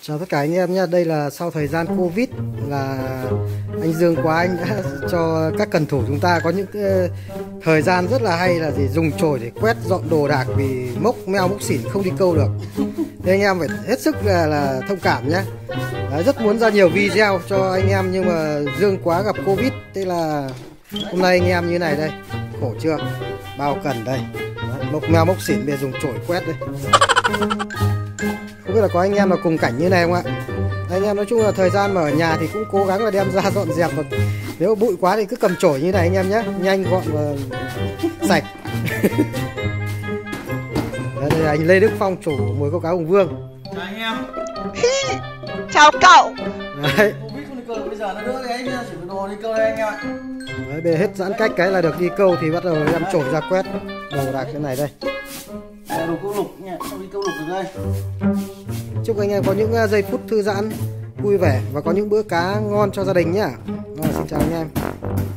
Chào tất cả anh em nhé. Đây là sau thời gian Covid là anh Dương Quá anh đã cho các cần thủ chúng ta có những thời gian rất là hay là dùng chổi để quét dọn đồ đạc vì mốc meo mốc xỉn không đi câu được. Nên anh em phải hết sức là thông cảm nhé. Đấy, rất muốn ra nhiều video cho anh em nhưng mà Dương Quá gặp Covid, thế là hôm nay anh em như này đây, khổ chưa, bao cần đây. Đấy, mốc meo mốc xỉn bây giờ dùng chổi quét đây. Không biết là có anh em là cùng cảnh như này không ạ? Anh em nói chung là thời gian mà ở nhà thì cũng cố gắng là đem ra dọn dẹp, và nếu bụi quá thì cứ cầm chổi như này anh em nhé, nhanh gọn và sạch. Đây là anh Lê Đức Phong, chủ mồi câu cá Hùng Vương. Chào anh em. Chào cậu. Đấy. Covid không đi câu, bây giờ nó đỡ đấy nhá, chuyển đồ đi câu đây anh em ạ. Đấy, bây giờ hết giãn cách cái là được đi câu thì bắt đầu đem chổi ra quét đồ đạc cái này đây. Đồ câu lục nha, không đi câu lục được đây. Chúc anh em có những giây phút thư giãn, vui vẻ và có những bữa cá ngon cho gia đình nhá. Rồi, xin chào anh em.